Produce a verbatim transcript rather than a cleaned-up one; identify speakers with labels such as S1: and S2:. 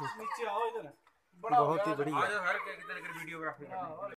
S1: नीचे आओ इधर,
S2: बहुत ही बढ़िया।
S1: हर वीडियोग्राफी